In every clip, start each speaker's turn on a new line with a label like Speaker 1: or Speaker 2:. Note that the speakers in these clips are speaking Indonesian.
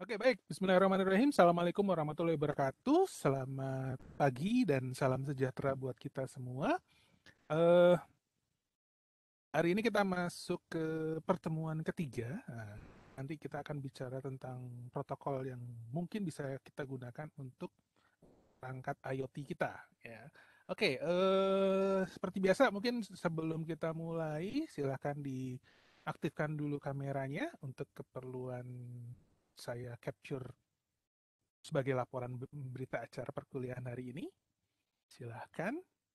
Speaker 1: Oke, baik. Bismillahirrahmanirrahim. Assalamualaikum warahmatullahi wabarakatuh. Selamat pagi dan salam sejahtera buat kita semua. Eh, Hari ini kita masuk ke pertemuan ketiga. Nah, nanti kita akan bicara tentang protokol yang mungkin bisa kita gunakan untuk perangkat IoT kita. Ya. Oke, seperti biasa mungkin sebelum kita mulai, silahkan diaktifkan dulu kameranya untuk keperluan saya capture sebagai laporan berita acara perkuliahan hari ini. Silahkan.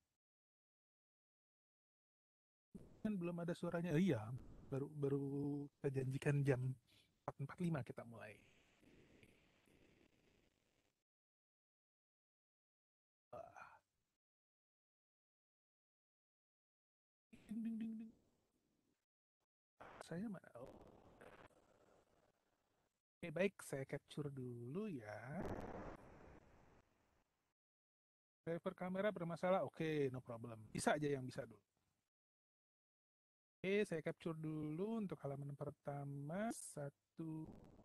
Speaker 1: Kan belum ada suaranya. Oh, iya, baru baru kita janjikan jam 4.45 kita mulai. Ah, ding, ding, ding, ding. Saya mana? Oh. Oke, baik, saya capture dulu ya. Driver kamera bermasalah. Oke, no problem. Bisa aja yang bisa dulu. Oke, saya capture dulu untuk halaman pertama. Satu.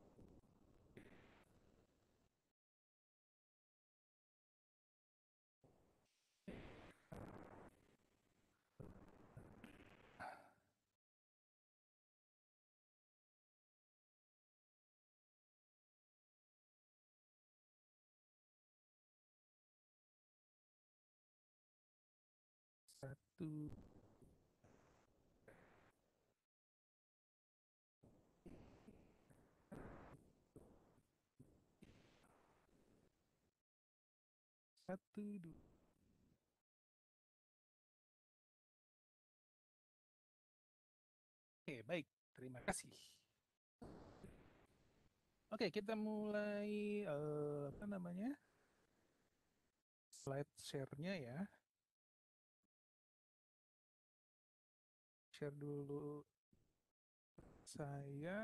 Speaker 1: Satu. Satu, dua. Oke, baik. Terima kasih. Oke, kita mulai apa namanya? Slide share-nya ya. Share dulu saya.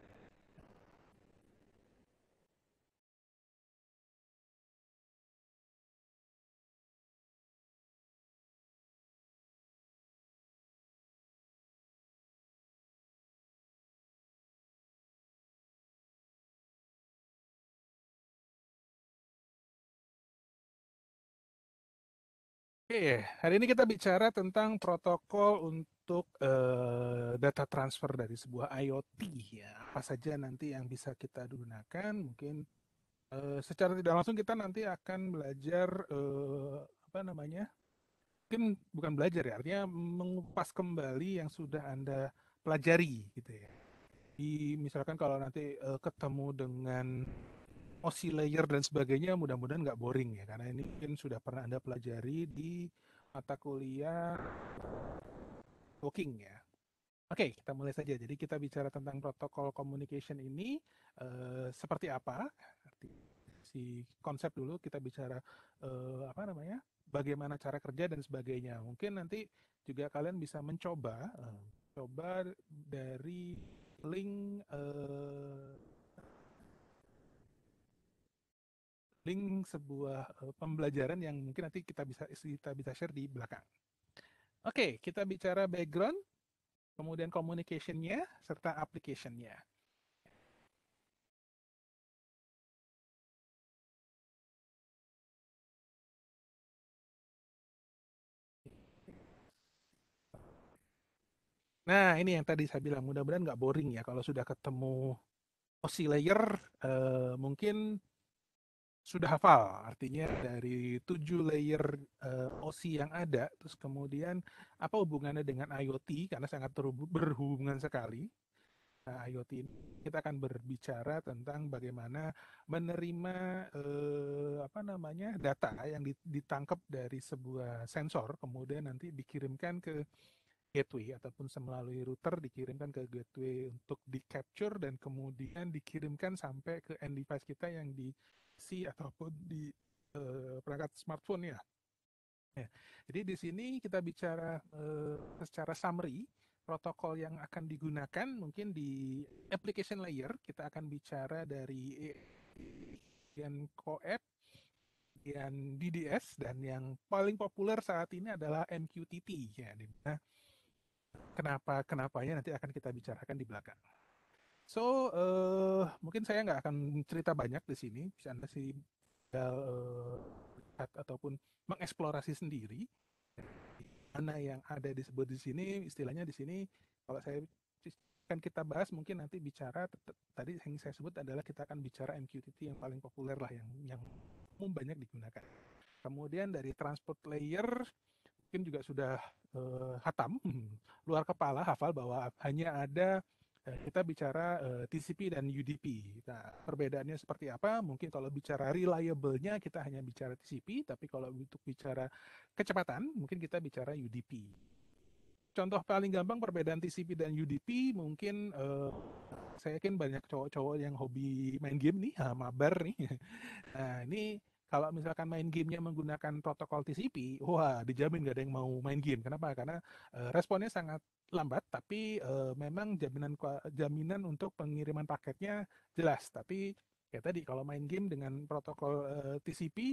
Speaker 1: Oke, hari ini kita bicara tentang protokol untuk data transfer dari sebuah IoT ya. Apa saja nanti yang bisa kita gunakan? Mungkin secara tidak langsung kita nanti akan belajar apa namanya? Mungkin bukan belajar ya, artinya mengupas kembali yang sudah Anda pelajari gitu ya. Misalkan kalau nanti ketemu dengan OSI layer dan sebagainya, mudah-mudahan nggak boring ya, karena ini mungkin sudah pernah Anda pelajari di mata kuliah Woking ya. Oke, kita mulai saja. Jadi kita bicara tentang protokol communication ini seperti apa? Arti si konsep dulu kita bicara apa namanya? Bagaimana cara kerja dan sebagainya. Mungkin nanti juga kalian bisa mencoba coba dari link link sebuah pembelajaran yang mungkin nanti kita bisa share di belakang. Oke, kita bicara background, kemudian communication-nya serta application-nya. Nah, ini yang tadi saya bilang, mudah-mudahan nggak boring ya kalau sudah ketemu OSI layer, mungkin sudah hafal. Artinya dari 7 layer OSI yang ada, terus kemudian apa hubungannya dengan IoT, karena sangat berhubungan sekali. Nah, IoT ini kita akan berbicara tentang bagaimana menerima apa namanya data yang ditangkap dari sebuah sensor, kemudian nanti dikirimkan ke gateway ataupun melalui router dikirimkan ke gateway untuk di capture dan kemudian dikirimkan sampai ke end device kita yang di PC ataupun di perangkat smartphone ya. Ya. Jadi di sini kita bicara secara summary protokol yang akan digunakan mungkin di application layer kita akan bicara dari yang CoAP, yang DDS dan yang paling populer saat ini adalah MQTT ya. Kenapanya nanti akan kita bicarakan di belakang. Mungkin saya nggak akan cerita banyak di sini, bisa Anda sih lihat ataupun mengeksplorasi sendiri mana yang ada disebut di sini, istilahnya di sini kalau saya kan kita bahas mungkin nanti bicara tadi yang saya sebut adalah kita akan bicara MQTT yang paling populer lah yang umum banyak digunakan. Kemudian dari transport layer mungkin juga sudah hatam, luar kepala hafal bahwa hanya ada kita bicara TCP dan UDP. Nah, perbedaannya seperti apa? Mungkin kalau bicara reliable-nya kita hanya bicara TCP, tapi kalau untuk bicara kecepatan mungkin kita bicara UDP. Contoh paling gampang perbedaan TCP dan UDP mungkin saya yakin banyak cowok-cowok yang hobi main game nih, mabar nih. Nah, ini kalau misalkan main gamenya menggunakan protokol TCP, wah dijamin gak ada yang mau main game. Kenapa? Karena responnya sangat lambat, tapi memang jaminan untuk pengiriman paketnya jelas. Tapi kayak tadi kalau main game dengan protokol TCP,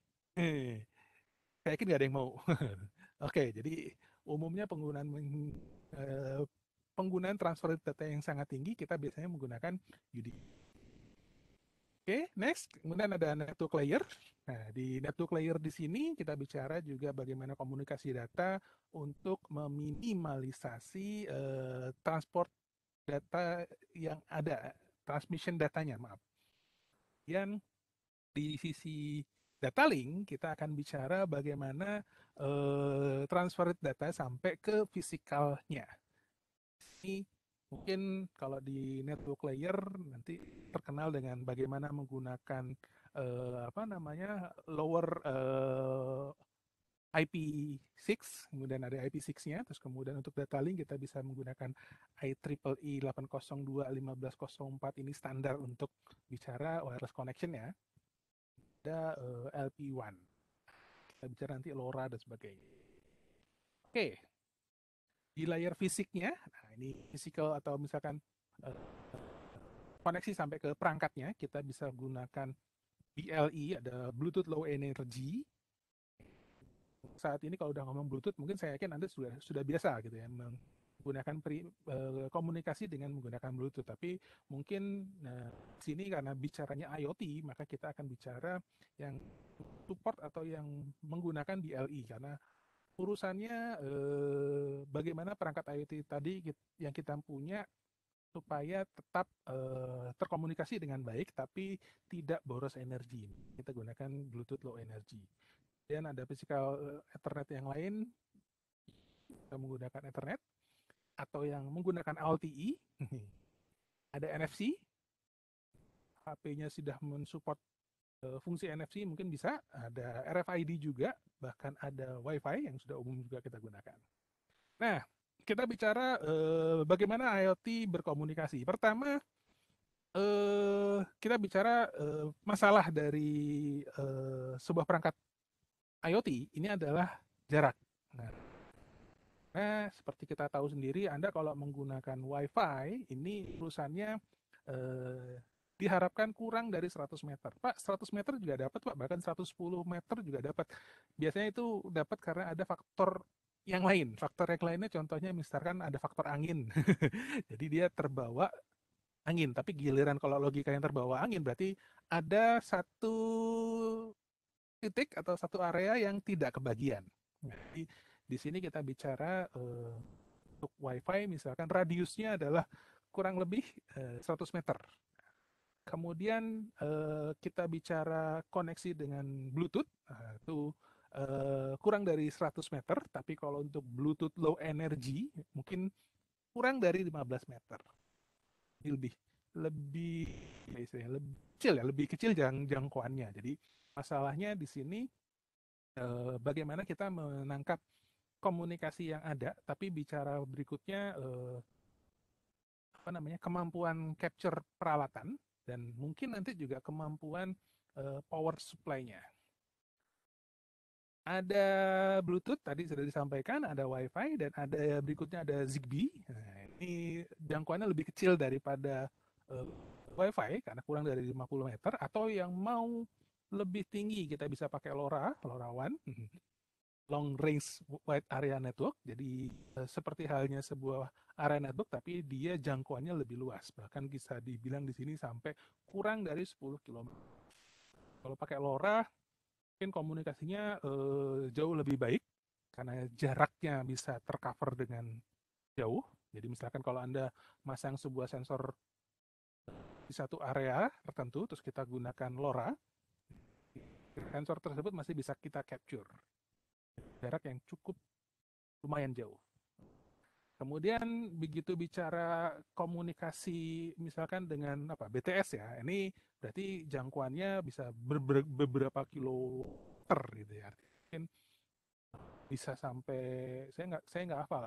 Speaker 1: saya yakin gak ada yang mau. Oke, jadi umumnya eh, penggunaan transfer data yang sangat tinggi kita biasanya menggunakan UDP. Oke, next. Kemudian ada network layer. Nah, di network layer di sini kita bicara juga bagaimana komunikasi data untuk meminimalisasi transport data yang ada, transmission datanya, maaf. Yang di sisi data link kita akan bicara bagaimana transfer data sampai ke fisikalnya. Ini mungkin kalau di network layer nanti terkenal dengan bagaimana menggunakan apa namanya lower IP6, kemudian ada IP6-nya, terus kemudian untuk data link kita bisa menggunakan IEEE 802.1504 ini standar untuk bicara wireless connection ya. Ada LP1, kita bicara nanti LoRa dan sebagainya. Oke, di layer fisiknya, nah ini physical atau misalkan uh, koneksi sampai ke perangkatnya, kita bisa gunakan BLE, ada Bluetooth Low Energy. Saat ini kalau udah ngomong Bluetooth, mungkin saya yakin Anda sudah biasa gitu ya, menggunakan komunikasi dengan menggunakan Bluetooth. Tapi mungkin sini karena bicaranya IoT, maka kita akan bicara yang support atau yang menggunakan BLE karena urusannya bagaimana perangkat IoT tadi yang kita punya supaya tetap terkomunikasi dengan baik tapi tidak boros energi. Kita gunakan Bluetooth Low Energy. Dan ada physical Ethernet yang lain, kita menggunakan Ethernet atau yang menggunakan LTE. Ada NFC, HP-nya sudah mensupport fungsi NFC mungkin bisa, ada RFID juga, bahkan ada Wi-Fi yang sudah umum juga kita gunakan. Nah, kita bicara bagaimana IoT berkomunikasi. Pertama, kita bicara masalah dari sebuah perangkat IoT ini adalah jarak. Nah, seperti kita tahu sendiri, Anda kalau menggunakan Wi-Fi, ini urusannya eh, diharapkan kurang dari 100 meter. Pak, 100 meter juga dapat, Pak. Bahkan 110 meter juga dapat. Biasanya itu dapat karena ada faktor yang lain. Faktor yang lainnya contohnya misalkan ada faktor angin. Jadi dia terbawa angin. Tapi giliran kalau logika yang terbawa angin berarti ada satu titik atau satu area yang tidak kebagian. Jadi di sini kita bicara untuk WiFi misalkan radiusnya adalah kurang lebih 100 meter. Kemudian kita bicara koneksi dengan Bluetooth, itu kurang dari 100 meter, tapi kalau untuk Bluetooth low energy mungkin kurang dari 15 meter. Ini lebih lebih kecil ya, lebih kecil jangkauannya. Jadi masalahnya di sini bagaimana kita menangkap komunikasi yang ada, tapi bicara berikutnya apa namanya kemampuan capture peralatan dan mungkin nanti juga kemampuan power supply-nya. Ada Bluetooth tadi sudah disampaikan, ada Wi-Fi dan ada berikutnya ada Zigbee. Nah, ini jangkauannya lebih kecil daripada Wi-Fi karena kurang dari 50 meter atau yang mau lebih tinggi kita bisa pakai LoRa, LoRaWAN. long range wide area network. Jadi seperti halnya sebuah area network, tapi dia jangkauannya lebih luas. Bahkan bisa dibilang di sini sampai kurang dari 10 km. Kalau pakai LoRa, mungkin komunikasinya jauh lebih baik karena jaraknya bisa tercover dengan jauh. Jadi misalkan kalau Anda masang sebuah sensor di satu area tertentu, terus kita gunakan LoRa, sensor tersebut masih bisa kita capture jarak yang cukup lumayan jauh. Kemudian begitu bicara komunikasi misalkan dengan apa BTS ya, ini berarti jangkauannya bisa beberapa kilometer gitu ya. Mungkin bisa sampai saya nggak hafal.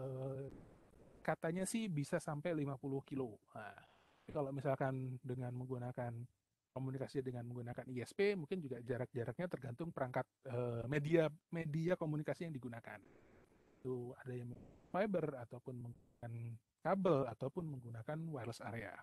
Speaker 1: Katanya sih bisa sampai 50 kilo. Nah, kalau misalkan dengan menggunakan komunikasi dengan menggunakan ISP, mungkin juga jarak-jaraknya tergantung perangkat media media komunikasi yang digunakan. Itu ada yang fiber ataupun menggunakan kabel ataupun menggunakan wireless area.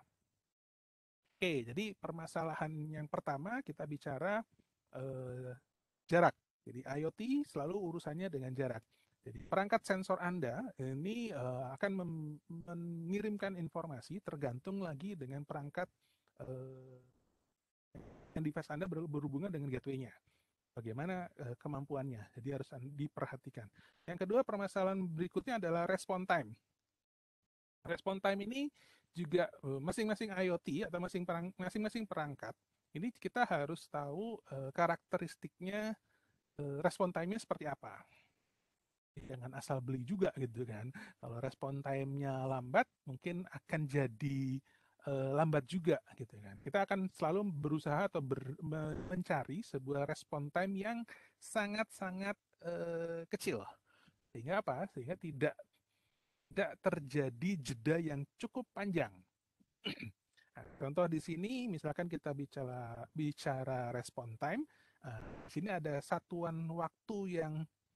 Speaker 1: Oke, jadi permasalahan yang pertama kita bicara eh, jarak. Jadi IoT selalu urusannya dengan jarak. Jadi perangkat sensor Anda ini akan mengirimkan informasi tergantung lagi dengan perangkat eh, yang device Anda berhubungan dengan gateway-nya. Bagaimana kemampuannya. Jadi harus diperhatikan. Yang kedua permasalahan berikutnya adalah respon time. Respon time ini juga masing-masing IoT atau masing-masing perangkat ini kita harus tahu karakteristiknya respon time-nya seperti apa. Jangan asal beli juga gitu kan. Kalau respon time-nya lambat, mungkin akan jadi lambat juga gitu kan. Kita akan selalu berusaha atau mencari sebuah respon time yang sangat-sangat kecil. Sehingga apa? Sehingga tidak terjadi jeda yang cukup panjang. Nah, contoh di sini, misalkan kita bicara respon time, di sini ada satuan waktu yang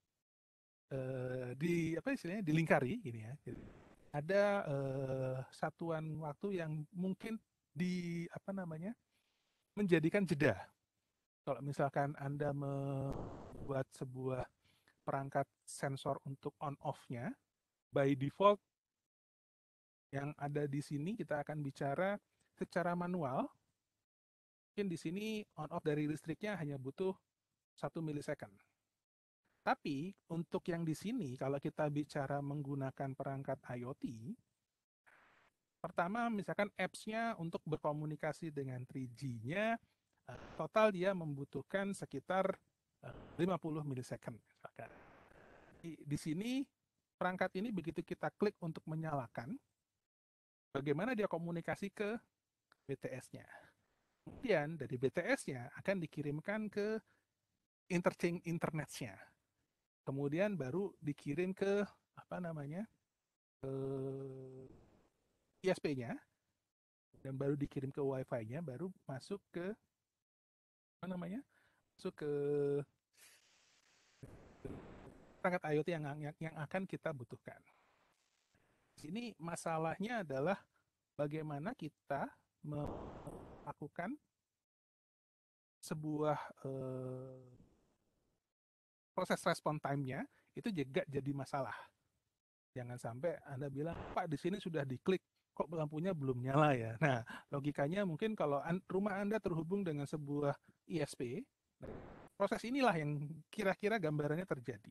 Speaker 1: di apa istilahnya dilingkari gini ya. Jadi, ada satuan waktu yang mungkin di apa namanya menjadikan jeda. Kalau misalkan Anda membuat sebuah perangkat sensor untuk on off-nya, by default yang ada di sini kita akan bicara secara manual. Mungkin di sini on off dari listriknya hanya butuh 1 milisecond. Tapi untuk yang di sini, kalau kita bicara menggunakan perangkat IoT, pertama misalkan apps-nya untuk berkomunikasi dengan 3G-nya, total dia membutuhkan sekitar 50 milisecond. Misalkan. Di sini, perangkat ini begitu kita klik untuk menyalakan, bagaimana dia komunikasi ke BTS-nya. Kemudian dari BTS-nya akan dikirimkan ke interchange internetnya. Kemudian baru dikirim ke apa namanya ISP-nya dan baru dikirim ke Wi-Fi-nya, baru masuk ke apa namanya masuk ke perangkat IoT yang akan kita butuhkan. Ini masalahnya adalah bagaimana kita melakukan sebuah proses respon time-nya itu juga jadi masalah. Jangan sampai Anda bilang, Pak di sini sudah diklik, kok lampunya belum nyala ya. Nah, logikanya mungkin kalau rumah Anda terhubung dengan sebuah ISP, proses inilah yang kira-kira gambarannya terjadi.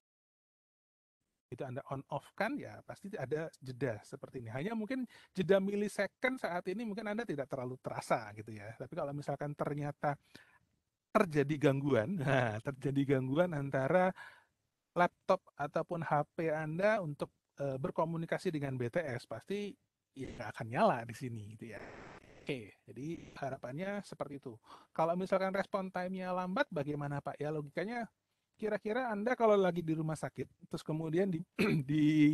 Speaker 1: Itu Anda on off kan ya pasti ada jeda seperti ini. Hanya mungkin jeda milisecond saat ini mungkin Anda tidak terlalu terasa gitu ya. Tapi kalau misalkan ternyata terjadi gangguan, nah terjadi gangguan antara laptop ataupun HP Anda untuk berkomunikasi dengan BTS pasti ya nggak akan nyala di sini gitu ya. Oke, jadi harapannya seperti itu. Kalau misalkan respon time-nya lambat, bagaimana Pak? Ya logikanya kira-kira Anda kalau lagi di rumah sakit, terus kemudian di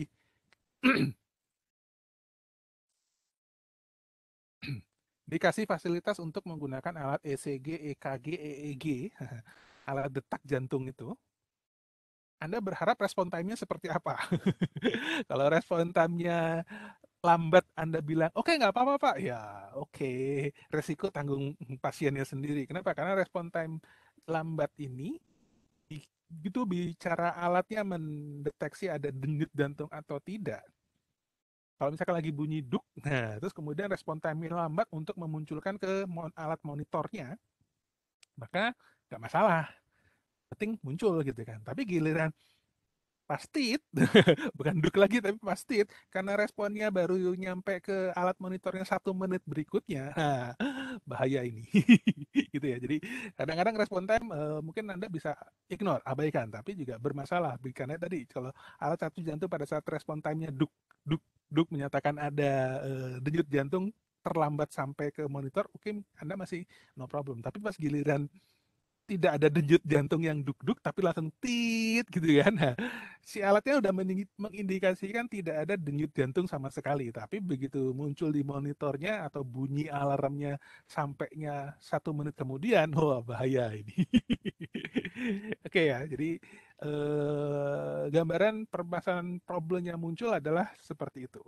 Speaker 1: dikasih fasilitas untuk menggunakan alat ECG, EKG, EEG, alat detak jantung itu, Anda berharap respon time-nya seperti apa? Kalau respon time-nya lambat, Anda bilang, oke nggak apa-apa Pak. Ya oke, resiko tanggung pasiennya sendiri. Kenapa? Karena respon time lambat ini begitu bicara alatnya mendeteksi ada denyut jantung atau tidak, kalau misalkan lagi bunyi duk, nah terus kemudian respon time lambat untuk memunculkan ke alat monitornya, maka nggak masalah, penting muncul gitu kan. Tapi giliran pasti bukan duk lagi tapi pasti karena responnya baru nyampe ke alat monitornya 1 menit berikutnya, nah, bahaya ini. Gitu ya. Jadi kadang-kadang respon time mungkin Anda bisa ignore, abaikan, tapi juga bermasalah karena tadi kalau alat satu jantung pada saat respon time-nya duk duk duk menyatakan ada denyut jantung terlambat sampai ke monitor, oke, Anda masih no problem. Tapi pas giliran tidak ada denyut jantung yang duk-duk tapi langsung tit gitu kan. Nah, si alatnya udah mengindikasikan tidak ada denyut jantung sama sekali, tapi begitu muncul di monitornya atau bunyi alarmnya sampainya 1 menit kemudian, wah bahaya ini. Oke ya, jadi gambaran permasalahan problem yang muncul adalah seperti itu.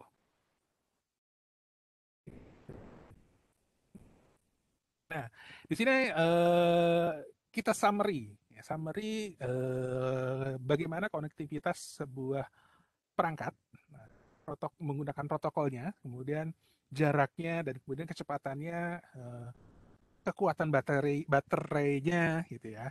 Speaker 1: Nah, di sini kita summary, ya, summary bagaimana konektivitas sebuah perangkat, nah, menggunakan protokolnya, kemudian jaraknya dan kemudian kecepatannya, kekuatan baterainya, gitu ya.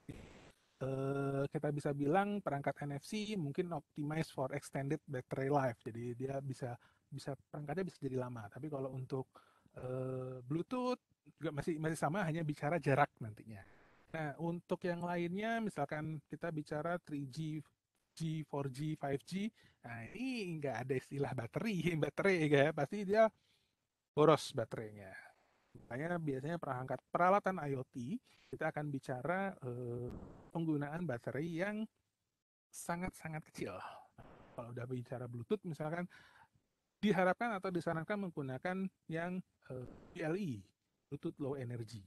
Speaker 1: Kita bisa bilang perangkat NFC mungkin optimize for extended battery life, jadi dia bisa bisa perangkatnya bisa jadi lama. Tapi kalau untuk Bluetooth juga masih masih sama, hanya bicara jarak nantinya. Nah, untuk yang lainnya, misalkan kita bicara 3G, 4G, 5G, nah ini nggak ada istilah baterai ya, pasti dia boros baterainya. Makanya biasanya perangkat peralatan IoT, kita akan bicara penggunaan baterai yang sangat-sangat kecil. Kalau udah bicara Bluetooth, misalkan diharapkan atau disarankan menggunakan yang BLE, Bluetooth Low Energy.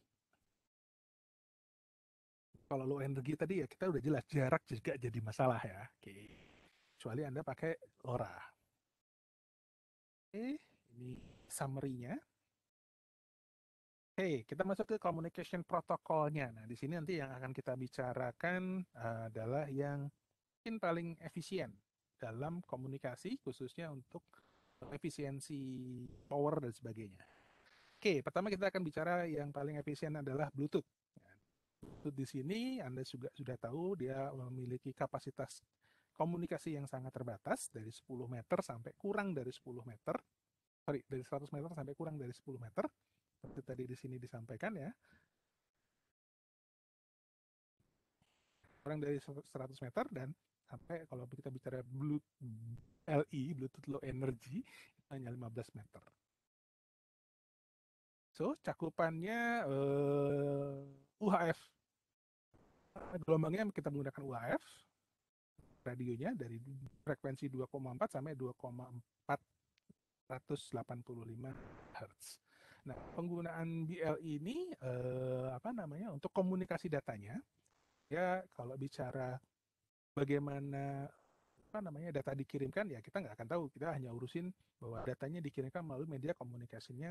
Speaker 1: Kalau low energy tadi ya kita udah jelas jarak juga jadi masalah ya. Oke. Kecuali Anda pakai LoRa. Oke, ini summary-nya. Oke, kita masuk ke communication protokolnya. Nah, di sini nanti yang akan kita bicarakan adalah yang mungkin paling efisien dalam komunikasi, khususnya untuk efisiensi power dan sebagainya. Oke, pertama kita akan bicara yang paling efisien adalah Bluetooth. Bluetooth di sini Anda juga sudah tahu dia memiliki kapasitas komunikasi yang sangat terbatas dari 10 meter sampai kurang dari 10 meter. Sorry, dari 100 meter sampai kurang dari 10 meter. Seperti tadi di sini disampaikan ya. Kurang dari 100 meter dan sampai kalau kita bicara Bluetooth Low Energy, hanya 15 meter. So, cakupannya UHF. Gelombangnya kita menggunakan UHF, radionya dari frekuensi 2,4 sampai 2,485 Hz. Nah, penggunaan BLE ini apa namanya untuk komunikasi datanya, ya kalau bicara bagaimana apa namanya data dikirimkan, ya kita nggak akan tahu, kita hanya urusin bahwa datanya dikirimkan melalui media komunikasinya.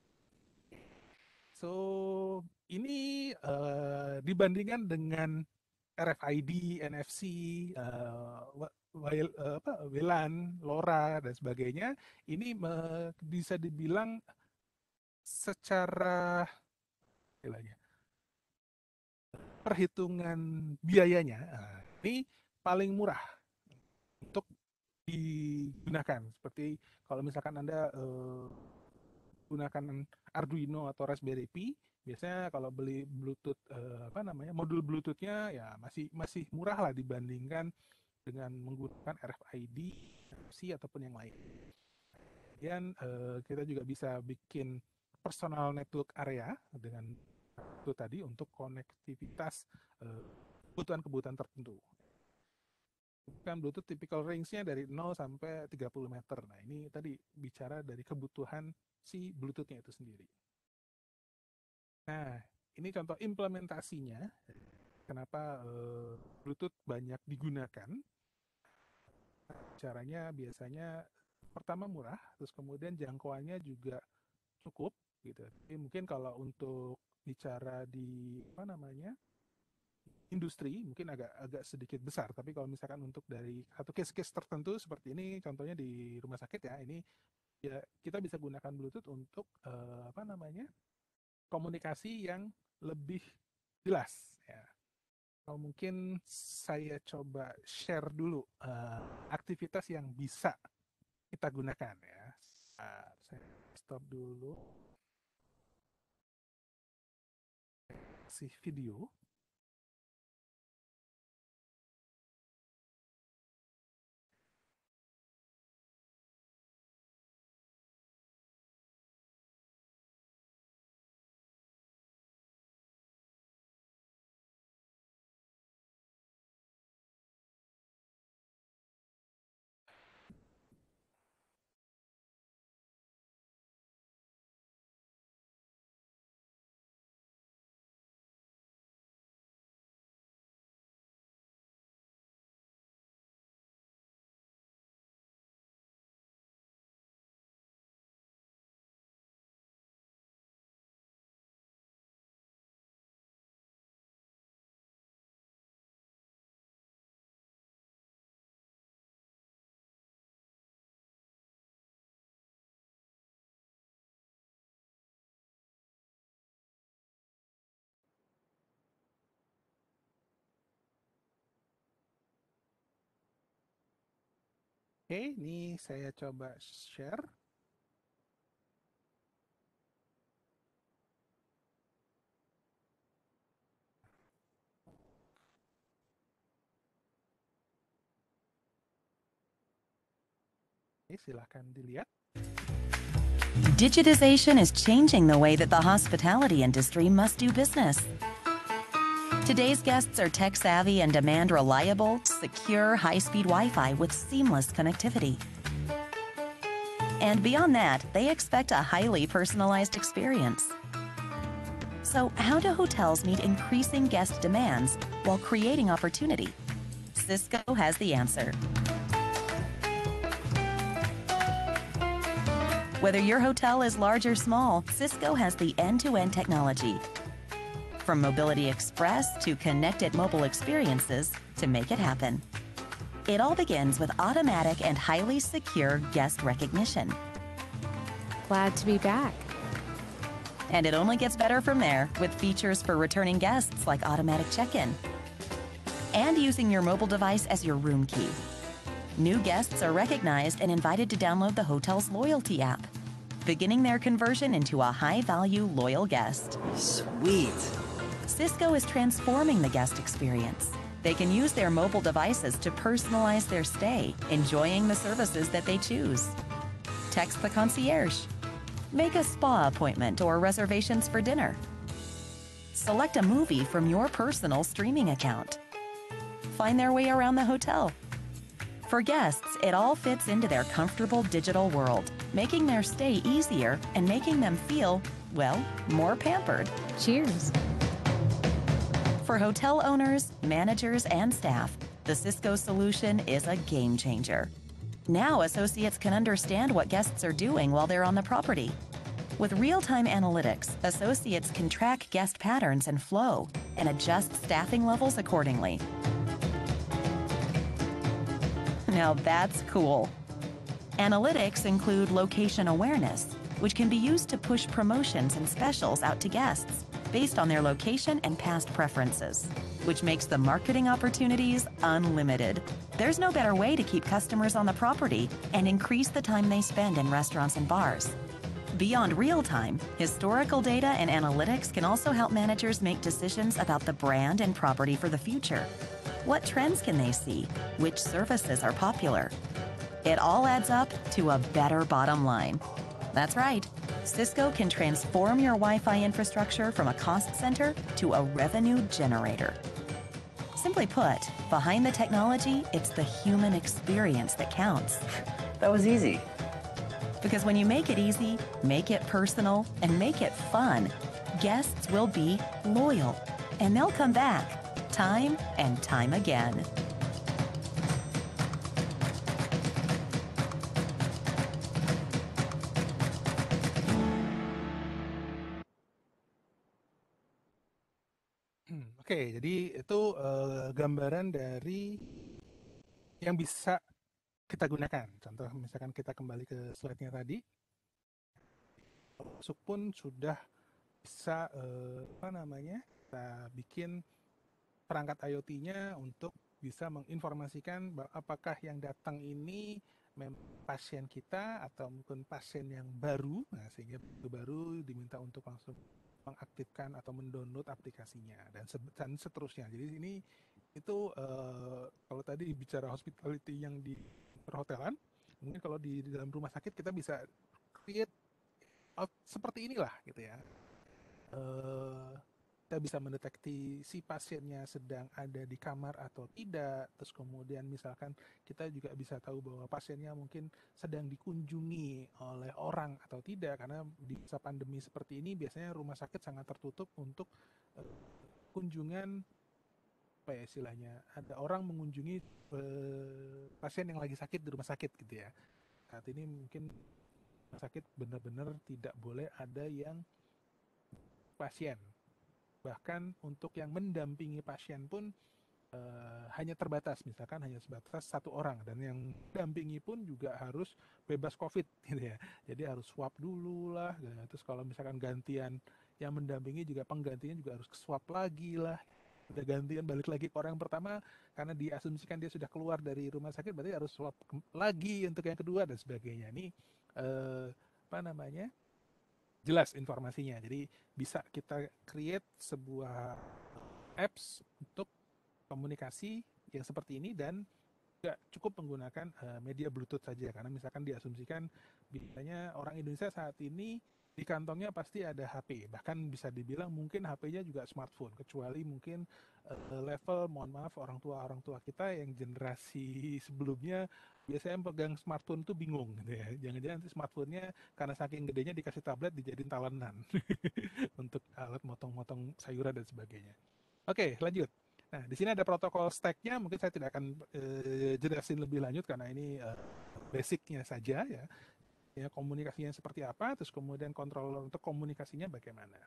Speaker 1: So ini dibandingkan dengan RFID, NFC, WLAN, LoRa dan sebagainya, ini bisa dibilang secara perhitungan biayanya, ini paling murah untuk digunakan. Seperti kalau misalkan Anda gunakan Arduino atau Raspberry Pi, biasanya kalau beli Bluetooth apa namanya modul Bluetoothnya ya masih masih murah lah dibandingkan dengan menggunakan RFID, NFC ataupun yang lain. Kemudian kita juga bisa bikin personal network area dengan itu tadi untuk konektivitas kebutuhan-kebutuhan tertentu. Kan Bluetooth typical range-nya dari 0 sampai 30 meter. Nah, ini tadi bicara dari kebutuhan si Bluetooth-nya itu sendiri. Nah, ini contoh implementasinya. Kenapa Bluetooth banyak digunakan? Caranya biasanya pertama murah, terus kemudian jangkauannya juga cukup gitu. Jadi mungkin kalau untuk bicara di apa namanya industri mungkin agak sedikit besar, tapi kalau misalkan untuk dari satu case-case tertentu seperti ini, contohnya di rumah sakit ya, ini ya kita bisa gunakan Bluetooth untuk apa namanya komunikasi yang lebih jelas ya. Kalau mungkin saya coba share dulu aktivitas yang bisa kita gunakan ya. Saya stop dulu si video. Oke, ini saya coba share. Oke, silahkan dilihat.
Speaker 2: Digitization is changing the way that the hospitality industry must do business. Today's guests are tech-savvy and demand reliable, secure, high-speed Wi-Fi with seamless connectivity. And beyond that, they expect a highly personalized experience. So how do hotels meet increasing guest demands while creating opportunity? Cisco has the answer. Whether your hotel is large or small, Cisco has the end-to-end technology. From Mobility Express to connected mobile experiences to make it happen. It all begins with automatic and highly secure guest recognition.
Speaker 3: Glad to be back.
Speaker 2: And it only gets better from there with features for returning guests like automatic check-in and using your mobile device as your room key. New guests are recognized and invited to download the hotel's loyalty app, beginning their conversion into a high-value loyal guest.
Speaker 4: Sweet.
Speaker 2: Cisco is transforming the guest experience. They can use their mobile devices to personalize their stay, enjoying the services that they choose. Text the concierge. Make a spa appointment or reservations for dinner. Select a movie from your personal streaming account. Find their way around the hotel. For guests, it all fits into their comfortable digital world, making their stay easier and making them feel, well, more pampered.
Speaker 3: Cheers.
Speaker 2: For hotel owners, managers, and staff, the Cisco solution is a game changer. Now associates can understand what guests are doing while they're on the property. With real-time analytics, associates can track guest patterns and flow and adjust staffing levels accordingly. Now that's cool. Analytics include location awareness, which can be used to push promotions and specials out to guests based on their location and past preferences, which makes the marketing opportunities unlimited. There's no better way to keep customers on the property and increase the time they spend in restaurants and bars. Beyond real time, historical data and analytics can also help managers make decisions about the brand and property for the future. What trends can they see? Which services are popular? It all adds up to a better bottom line. That's right. Cisco can transform your Wi-Fi infrastructure from a cost center to a revenue generator. Simply put, behind the technology, it's the human experience that counts.
Speaker 4: That was easy.
Speaker 2: Because when you make it easy, make it personal, and make it fun, guests will be loyal, and they'll come back time and time again.
Speaker 1: Oke, jadi itu gambaran dari yang bisa kita gunakan. Contoh misalkan kita kembali ke slide-nya tadi, masuk pun sudah bisa apa namanya, kita bikin perangkat IoT-nya untuk bisa menginformasikan apakah yang datang ini pasien kita atau mungkin pasien yang baru, nah sehingga baru diminta untuk langsung mengaktifkan atau mendownload aplikasinya dan seterusnya. Jadi ini itu kalau tadi bicara hospitality yang di perhotelan, mungkin kalau di dalam rumah sakit kita bisa create seperti inilah gitu ya. Kita bisa mendeteksi si pasiennya sedang ada di kamar atau tidak, terus kemudian misalkan kita juga bisa tahu bahwa pasiennya mungkin sedang dikunjungi oleh orang atau tidak, karena di masa pandemi seperti ini biasanya rumah sakit sangat tertutup untuk kunjungan, apa ya istilahnya, ada orang mengunjungi pasien yang lagi sakit di rumah sakit gitu ya. Saat ini mungkin rumah sakit benar-benar tidak boleh ada yang pasien. Bahkan untuk yang mendampingi pasien pun hanya terbatas, misalkan hanya sebatas satu orang, dan yang mendampingi pun juga harus bebas COVID gitu ya. Jadi harus swab dulu lah. Terus kalau misalkan gantian yang mendampingi juga penggantinya juga harus swab lagi lah. Udah gantian balik lagi ke orang yang pertama karena diasumsikan dia sudah keluar dari rumah sakit, berarti harus swab lagi untuk yang kedua dan sebagainya. Ini apa namanya? Jelas informasinya. Jadi bisa kita create sebuah apps untuk komunikasi yang seperti ini dan juga cukup menggunakan media Bluetooth saja, karena misalkan diasumsikan biasanya orang Indonesia saat ini di kantongnya pasti ada HP, bahkan bisa dibilang mungkin HP-nya juga smartphone, kecuali mungkin level, mohon maaf, orang tua kita yang generasi sebelumnya biasanya pegang smartphone tuh bingung gitu ya, jangan-jangan nanti smartphone-nya karena saking gedenya dikasih tablet dijadiin talenan untuk alat motong-motong sayuran dan sebagainya. Oke, lanjut. Nah, di sini ada protokol stack-nya, mungkin saya tidak akan jelasin lebih lanjut karena ini basic-nya saja ya. Ya, komunikasinya seperti apa, terus kemudian controller untuk komunikasinya bagaimana.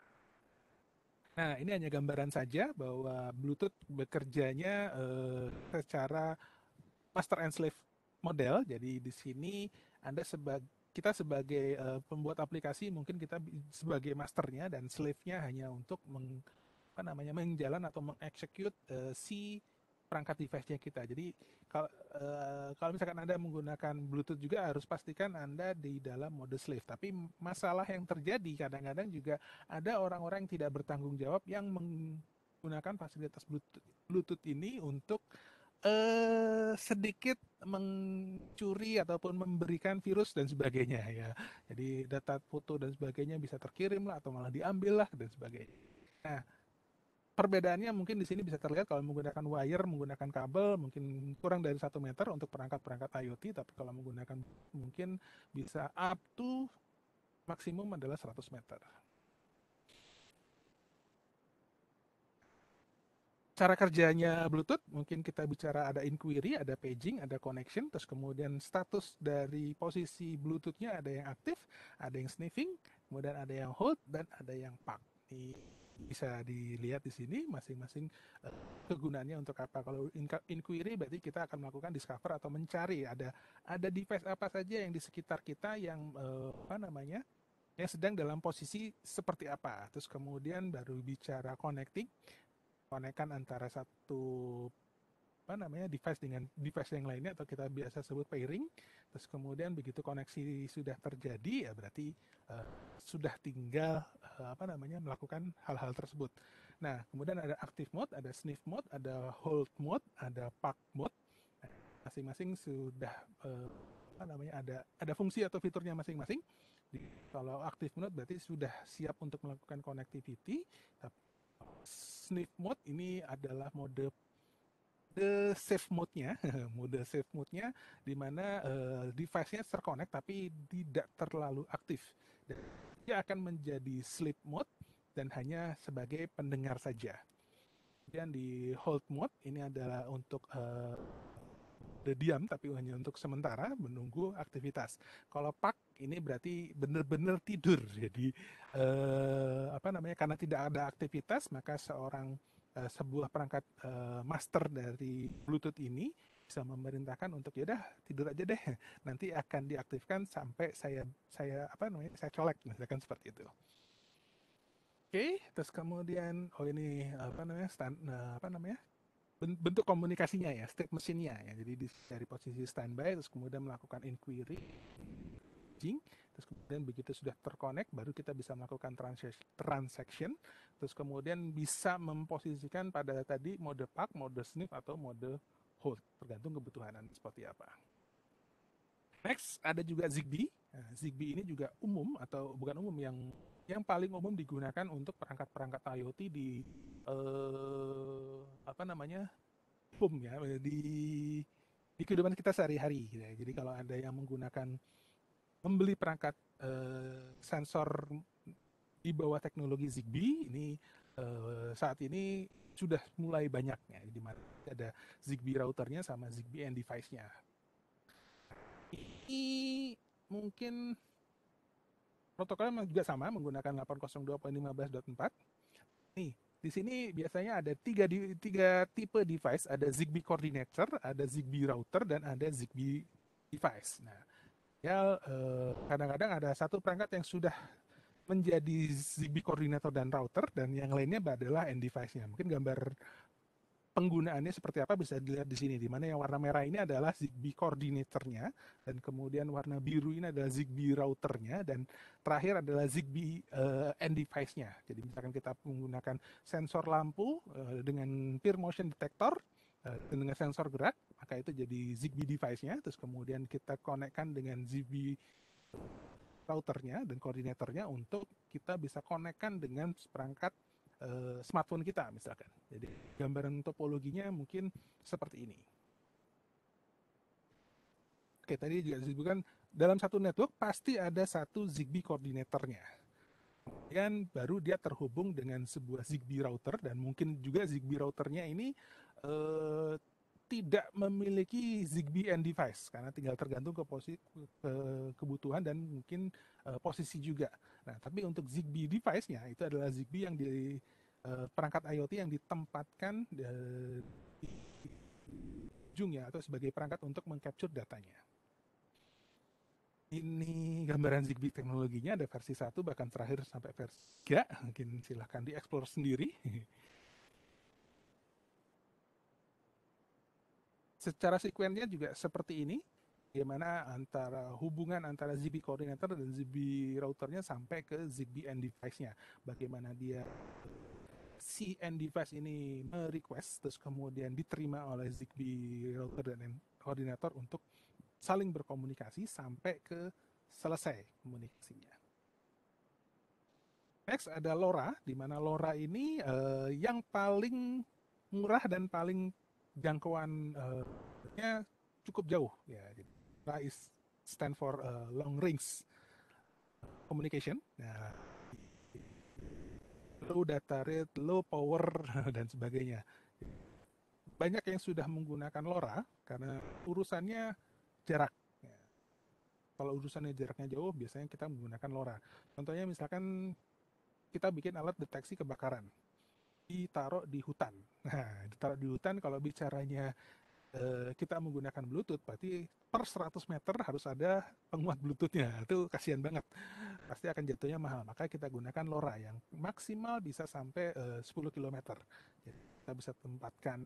Speaker 1: Nah, ini hanya gambaran saja bahwa Bluetooth bekerjanya secara master and slave model. Jadi di sini Anda kita sebagai pembuat aplikasi mungkin kita sebagai masternya dan slave-nya hanya untuk apa namanya, menjalan atau mengexecute si perangkat device-nya kita. Jadi kalau misalkan Anda menggunakan Bluetooth juga harus pastikan Anda di dalam mode slave. Tapi masalah yang terjadi kadang-kadang juga ada orang-orang yang tidak bertanggung jawab yang menggunakan fasilitas Bluetooth ini untuk sedikit mencuri ataupun memberikan virus dan sebagainya ya. Jadi data foto dan sebagainya bisa terkirim lah atau malah diambil lah dan sebagainya. Nah, perbedaannya mungkin di sini bisa terlihat kalau menggunakan wire, menggunakan kabel mungkin kurang dari 1 meter untuk perangkat-perangkat IoT, tapi kalau menggunakan mungkin bisa up to maksimum adalah 100 meter. Cara kerjanya Bluetooth, mungkin kita bicara ada inquiry, ada paging, ada connection, terus kemudian status dari posisi Bluetooth-nya ada yang aktif, ada yang sniffing, kemudian ada yang hold, dan ada yang pack. Ini bisa dilihat di sini masing-masing kegunaannya untuk apa. Kalau inquiry berarti kita akan melakukan discover atau mencari ada device apa saja yang di sekitar kita yang apa namanya, yang sedang dalam posisi seperti apa. Terus kemudian baru bicara connecting, konekkan antara satu apa namanya device dengan device yang lainnya atau kita biasa sebut pairing. Terus kemudian begitu koneksi sudah terjadi ya berarti sudah tinggal apa namanya melakukan hal-hal tersebut. Nah, kemudian ada active mode, ada sniff mode, ada hold mode, ada pack mode. Nah, masing-masing sudah apa namanya ada fungsi atau fiturnya masing-masing. Kalau active mode berarti sudah siap untuk melakukan connectivity. Sniff mode ini adalah mode safe mode-nya, mode safe mode-nya di mana device-nya terconnect tapi tidak terlalu aktif. Dan dia akan menjadi sleep mode dan hanya sebagai pendengar saja. Kemudian di hold mode ini adalah untuk diam tapi hanya untuk sementara menunggu aktivitas. Kalau pack ini berarti benar-benar tidur. Jadi apa namanya, karena tidak ada aktivitas maka seorang sebuah perangkat master dari Bluetooth ini bisa memerintahkan untuk ya udah tidur aja deh, nanti akan diaktifkan sampai saya saya colek misalkan seperti itu. Oke, terus kemudian ini bentuk komunikasinya ya, state machine-nya ya. Jadi dari posisi standby terus kemudian melakukan inquiry, terus kemudian begitu sudah terkonek baru kita bisa melakukan transaction, terus kemudian bisa memposisikan pada tadi mode park, mode sniff atau mode hold, tergantung kebutuhan seperti apa. Next ada juga Zigbee. Nah, Zigbee ini juga umum atau bukan umum, yang paling umum digunakan untuk perangkat-perangkat IoT di home ya, di kehidupan kita sehari-hari gitu ya. Jadi kalau ada yang membeli perangkat sensor di bawah teknologi Zigbee ini saat ini sudah mulai banyak ya, di mana ada Zigbee routernya sama Zigbee end device-nya. Ini mungkin protokolnya juga sama, menggunakan 802.15.4. Nih, di sini biasanya ada tiga tipe device, ada Zigbee coordinator, ada Zigbee router, dan ada Zigbee device. Nah, ya kadang-kadang ada satu perangkat yang sudah menjadi Zigbee coordinator dan router, dan yang lainnya adalah end device-nya. Mungkin gambar penggunaannya seperti apa bisa dilihat di sini, di mana yang warna merah ini adalah Zigbee coordinator-nya, dan kemudian warna biru ini adalah Zigbee router-nya, dan terakhir adalah Zigbee end device-nya. Jadi misalkan kita menggunakan sensor lampu dengan peer motion detector dengan sensor gerak, maka itu jadi Zigbee device-nya. Terus kemudian kita konekkan dengan Zigbee routernya dan koordinatornya untuk kita bisa konekkan dengan perangkat smartphone kita misalkan. Jadi gambaran topologinya mungkin seperti ini. Oke, tadi juga disebutkan dalam satu network pasti ada satu Zigbee koordinatornya. Kemudian baru dia terhubung dengan sebuah Zigbee router, dan mungkin juga Zigbee routernya ini tidak memiliki Zigbee end device karena tinggal tergantung ke kebutuhan dan mungkin posisi juga. Nah, tapi untuk Zigbee device-nya itu adalah Zigbee yang di perangkat IoT yang ditempatkan di ujung ya, atau sebagai perangkat untuk mengcapture datanya. Ini gambaran Zigbee teknologinya, ada versi 1 bahkan terakhir sampai versi 3. Mungkin silahkan dieksplor sendiri. Secara sekuensinya juga seperti ini, bagaimana hubungan antara Zigbee coordinator dan Zigbee routernya sampai ke Zigbee end device-nya. Bagaimana dia si end device ini merequest, terus kemudian diterima oleh Zigbee router dan koordinator untuk saling berkomunikasi sampai ke selesai komunikasinya. Next ada LoRa, di mana LoRa ini yang paling murah dan paling jangkauannya cukup jauh ya. LoRa stand for long range communication. Nah, low data rate, low power dan sebagainya. Banyak yang sudah menggunakan LoRa karena urusannya jarak. Kalau urusannya jaraknya jauh, biasanya kita menggunakan LoRa. Contohnya misalkan kita bikin alat deteksi kebakaran, ditaruh di hutan. Nah, ditaruh di hutan kalau bicaranya kita menggunakan Bluetooth, berarti per 100 meter harus ada penguat Bluetooth-nya. Itu kasihan banget. Pasti akan jatuhnya mahal. Maka kita gunakan LoRa yang maksimal bisa sampai 10 km. Jadi kita bisa tempatkan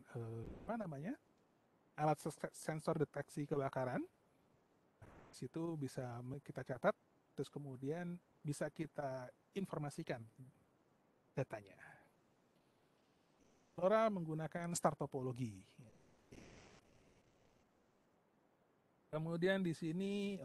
Speaker 1: alat sensor deteksi kebakaran. Situ bisa kita catat, terus kemudian bisa kita informasikan datanya. LoRa menggunakan star topologi. Kemudian di sini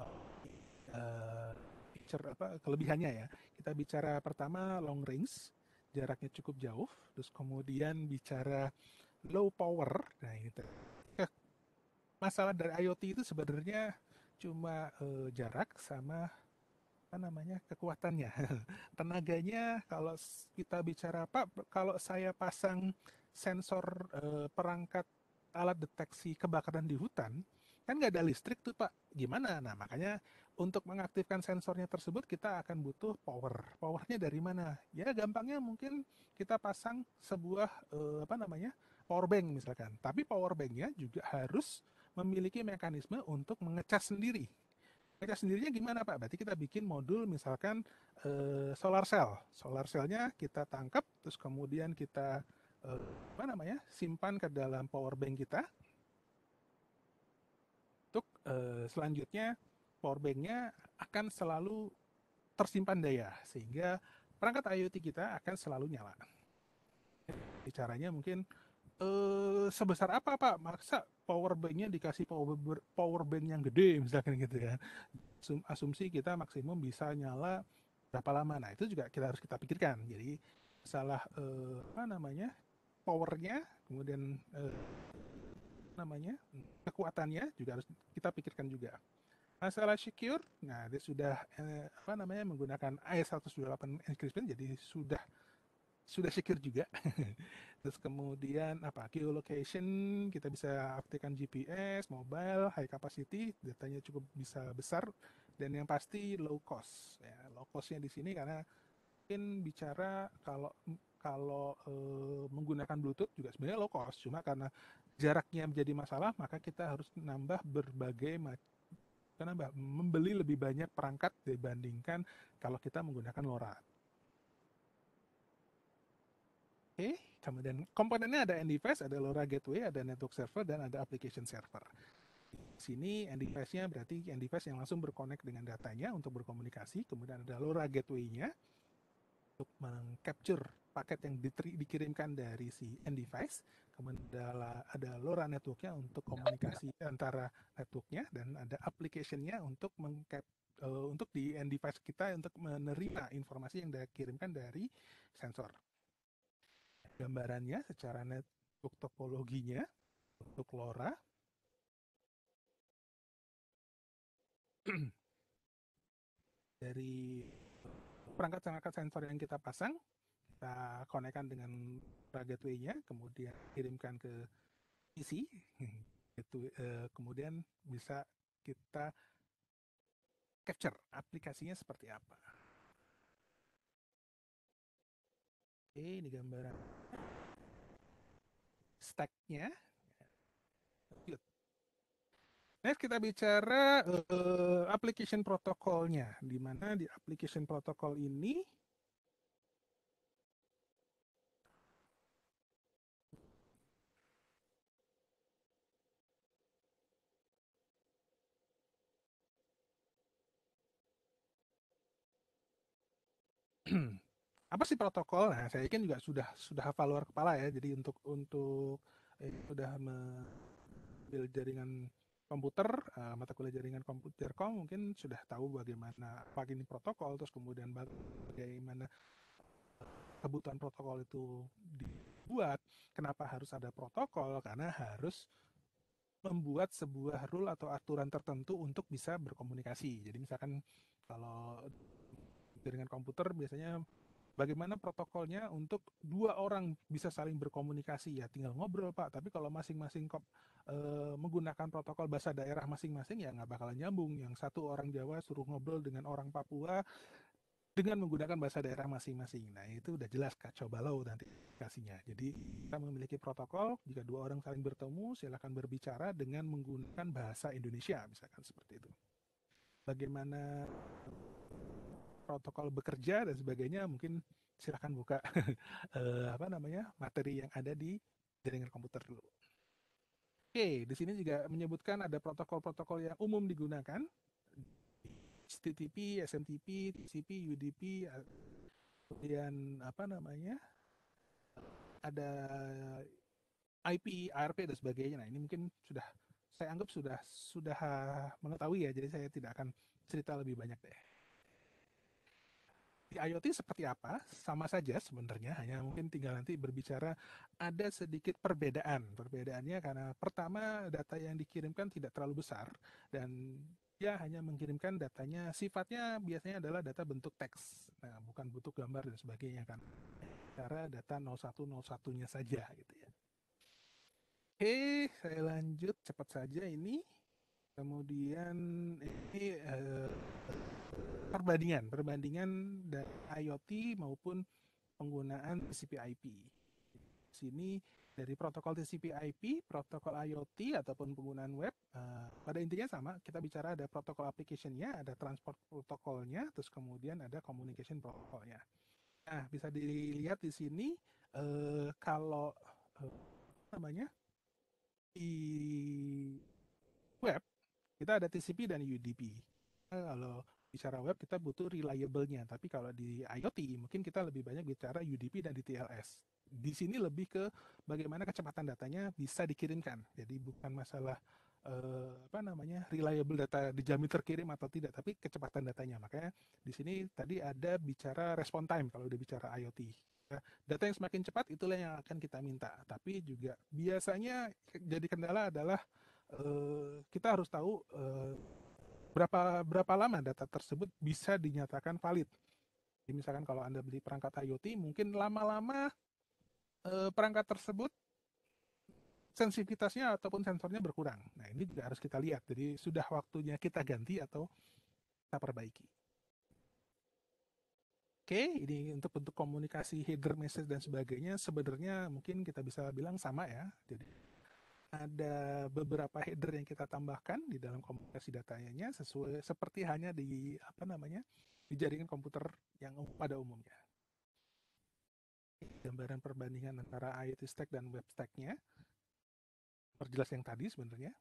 Speaker 1: kelebihannya ya. Kita bicara pertama long range, jaraknya cukup jauh. Terus kemudian bicara low power. Nah, ini masalah dari IoT itu sebenarnya cuma jarak sama kekuatannya. Tenaganya kalau kita bicara kalau saya pasang sensor perangkat alat deteksi kebakaran di hutan, kan nggak ada listrik tuh Pak, gimana? Nah, makanya untuk mengaktifkan sensornya tersebut kita akan butuh power. Powernya dari mana? Ya gampangnya mungkin kita pasang sebuah power bank misalkan. Tapi power banknya juga harus memiliki mekanisme untuk mengecas sendiri. Ngecas sendirinya gimana Pak? Berarti kita bikin modul misalkan solar cell. Solar cellnya kita tangkap, terus kemudian kita simpan ke dalam power bank kita. Untuk selanjutnya power banknya akan selalu tersimpan daya sehingga perangkat IoT kita akan selalu nyala. Caranya mungkin sebesar apa Pak? Maksa power banknya dikasih power bank yang gede misalkan gitu ya. Asumsi kita maksimum bisa nyala berapa lama. Nah itu juga kita harus kita pikirkan. Jadi masalah powernya, kemudian kekuatannya juga harus kita pikirkan juga. Masalah secure, nah dia sudah menggunakan AES-128 encryption, jadi sudah secure juga. Terus kemudian geolocation, kita bisa aktifkan GPS, mobile, high capacity, datanya cukup bisa besar, dan yang pasti low cost. Ya, low costnya di sini karena mungkin bicara kalau menggunakan Bluetooth juga sebenarnya low cost, cuma karena jaraknya menjadi masalah, maka kita harus nambah membeli lebih banyak perangkat dibandingkan kalau kita menggunakan LoRa. Oke, kemudian komponennya ada end-device, ada LoRa gateway, ada network server, dan ada application server. Di sini end-device-nya berarti end-device yang langsung berconnect dengan datanya untuk berkomunikasi, kemudian ada LoRa gateway-nya untuk meng-capture paket yang dikirimkan dari si end-device, kemudian ada LoRa network-nya untuk komunikasi antara network-nya, dan ada application-nya untuk untuk di end device kita untuk menerima informasi yang dikirimkan dari sensor. Gambarannya secara network topologinya untuk LoRa dari perangkat sensor yang kita pasang, kita konekkan dengan LoRa gateway-nya, kemudian kirimkan ke PC, kemudian bisa kita capture aplikasinya seperti apa. Oke, ini gambaran stack-nya. Next kita bicara application protokolnya, di mana di application protokol ini apa sih protokol? Nah, saya yakin juga sudah hafal luar kepala ya. Jadi untuk sudah mengambil jaringan komputer, mata kuliah jaringan komputer mungkin sudah tahu bagaimana apa ini protokol, terus kemudian bagaimana kebutuhan protokol itu dibuat. Kenapa harus ada protokol? Karena harus membuat sebuah rule atau aturan tertentu untuk bisa berkomunikasi. Jadi misalkan kalau jaringan komputer biasanya bagaimana protokolnya untuk dua orang bisa saling berkomunikasi, ya tinggal ngobrol Pak. Tapi kalau masing-masing menggunakan protokol bahasa daerah masing-masing ya nggak bakalan nyambung. Yang satu orang Jawa suruh ngobrol dengan orang Papua dengan menggunakan bahasa daerah masing-masing. Nah itu udah jelas kacau balau nanti aplikasinya. Jadi kita memiliki protokol, jika dua orang saling bertemu silakan berbicara dengan menggunakan bahasa Indonesia misalkan seperti itu. Bagaimana protokol bekerja dan sebagainya mungkin silahkan buka materi yang ada di jaringan komputer dulu. Oke, di sini juga menyebutkan ada protokol-protokol yang umum digunakan, HTTP, SMTP, TCP, UDP, kemudian ada IP, ARP dan sebagainya. Nah ini mungkin sudah saya anggap sudah mengetahui ya, jadi saya tidak akan cerita lebih banyak deh. Di IoT seperti apa? Sama saja sebenarnya, hanya mungkin tinggal nanti berbicara ada sedikit perbedaan. Perbedaannya karena pertama data yang dikirimkan tidak terlalu besar dan dia hanya mengirimkan datanya sifatnya biasanya adalah data bentuk teks. Nah, bukan bentuk gambar dan sebagainya kan. Cara data 0101-nya saja gitu ya. Oke, saya lanjut cepat saja ini. Kemudian ini perbandingan dari IoT maupun penggunaan TCP/IP. Di sini dari protokol TCP/IP, protokol IoT ataupun penggunaan web, pada intinya sama. Kita bicara ada protokol application-nya, ada transport protokolnya, terus kemudian ada communication protokolnya. Nah, bisa dilihat di sini kalau namanya di web kita ada TCP dan UDP. Kalau bicara web kita butuh reliable-nya, tapi kalau di IoT mungkin kita lebih banyak bicara UDP dan di TLS. Di sini lebih ke bagaimana kecepatan datanya bisa dikirimkan. Jadi bukan masalah reliable data dijamin terkirim atau tidak, tapi kecepatan datanya. Makanya di sini tadi ada bicara respon time kalau udah bicara IoT. Data yang semakin cepat itulah yang akan kita minta. Tapi juga biasanya jadi kendala adalah kita harus tahu berapa lama data tersebut bisa dinyatakan valid. Jadi misalkan kalau Anda beli perangkat IoT, mungkin lama-lama perangkat tersebut sensitivitasnya ataupun sensornya berkurang. Nah, ini juga harus kita lihat. Jadi sudah waktunya kita ganti atau kita perbaiki. Oke, ini untuk bentuk komunikasi header message dan sebagainya sebenarnya mungkin kita bisa bilang sama ya. Jadi ada beberapa header yang kita tambahkan di dalam komunikasi datanya sesuai seperti hanya di di jaringan komputer yang pada umumnya. Gambaran perbandingan antara IoT stack dan web stack-nya perjelas yang tadi sebenarnya.